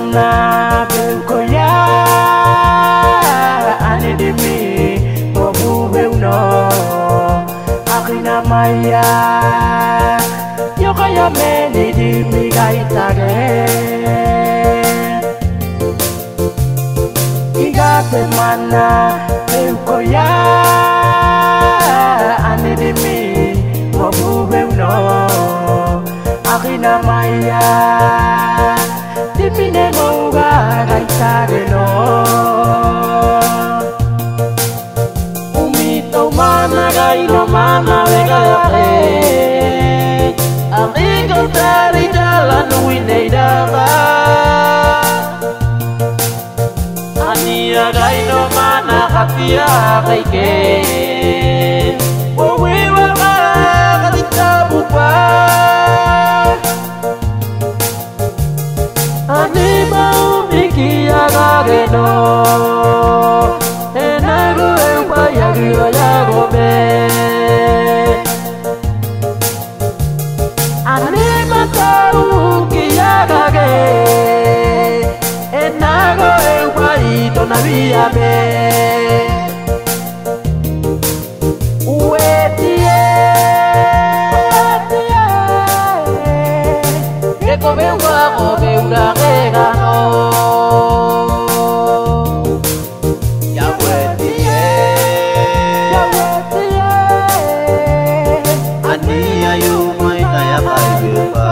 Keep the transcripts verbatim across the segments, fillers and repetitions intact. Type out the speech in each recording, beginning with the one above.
mana berkoya ane demi bobu beuno akina maya yo kaya meni demi gaitage igate mana berkoya ane demi bobu beuno akina maya dimi nengoga gaitage no umito mana gaino mana vega amigo dari jalan wineidaba ania gaino mana katia kaike wewe wa kadita bupa anima umiki agageno enago ewa yagiro yagobe anima tauki agage enago ewa ito nabiabe uetie que come un guapo de una regano ya huetie ya huetie ani ayu mai kaya paiba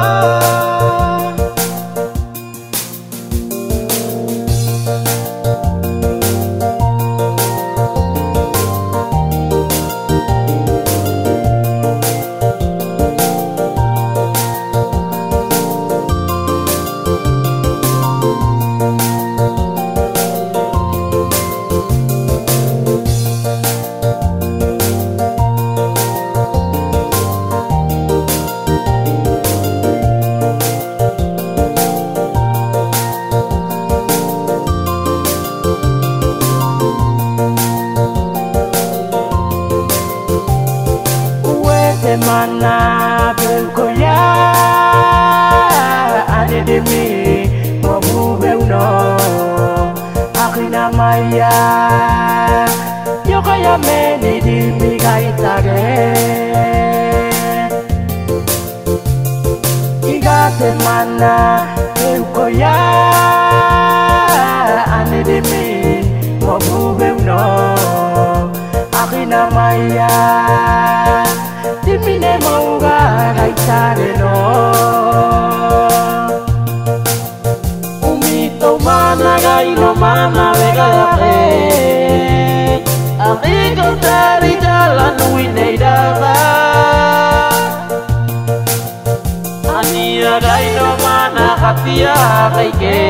mana berkoya ane demi bobu beuno akina maya yo kaya meni dimi gaitage igate mana berkoya ane demi bobu beuno akina maya dimi nengoga gaitage no umito mana gaino mana vega amigo dari jalan wineidaba ania gaino mana katia kaike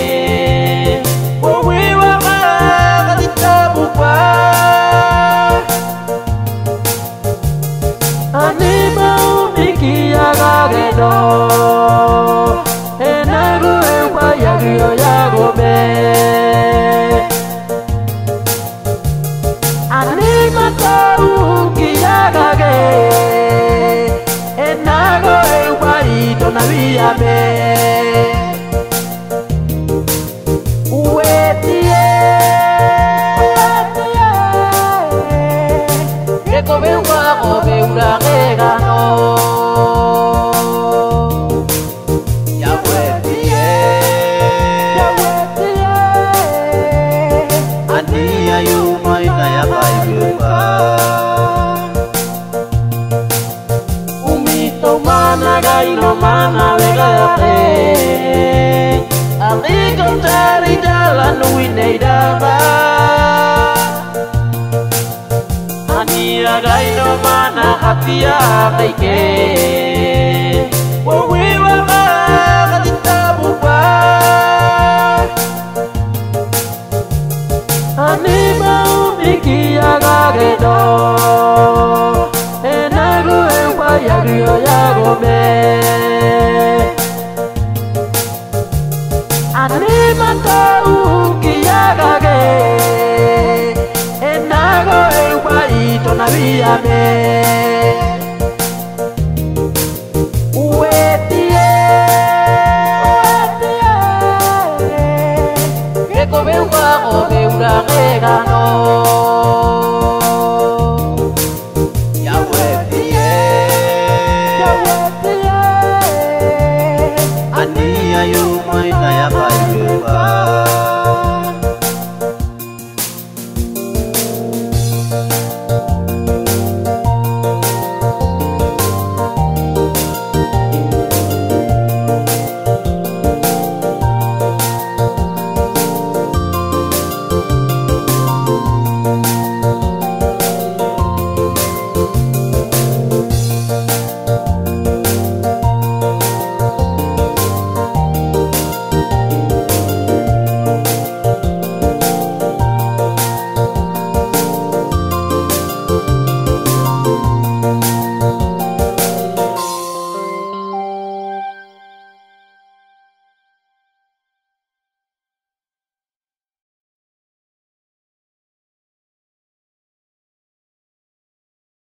wewe wa kadita bupa anima umiki agageno enago ewa yagiro yagobe anima tauki agage enago ewa ito nabiabe uetie que come un guapo de una regano ya huetie ya huetie ani ayu mai kaya paiba umito mana gaino mana vega amigo dari jalan wineidaba ania gaino mana katia kaike